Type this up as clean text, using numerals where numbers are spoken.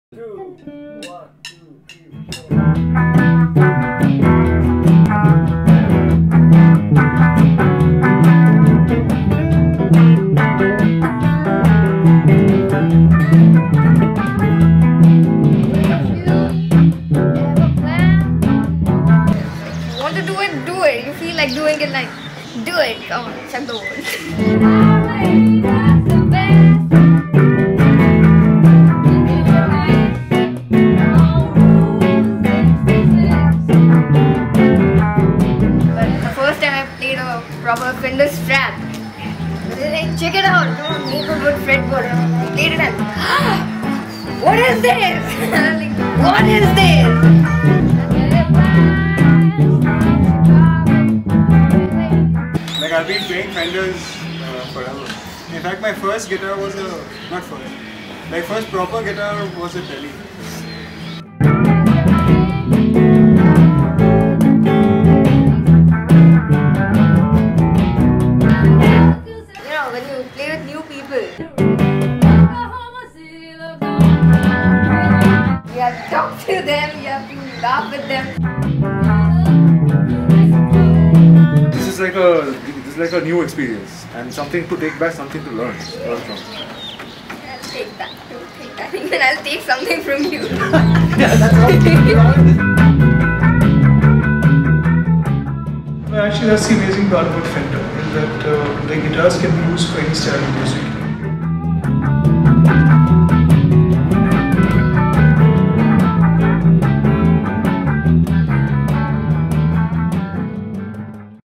Two, one, two, three, four. Want to do it, do it. You feel like doing it, like do it. Come on, check the words. Proper Fender strap. Like, check it out. Don't make a good fretboard. I played it and what is this? Like, what is this? Like, I've been playing Fenders forever. In fact, my first guitar was first proper guitar was a Delhi. You have to talk to them, you have to laugh with them. This is like a new experience and something to take back, something to learn. I'll take that. Even I'll take something from you. Yeah, that's right. Actually, that's the amazing part about Fender, is that the guitars can be used for any style of music.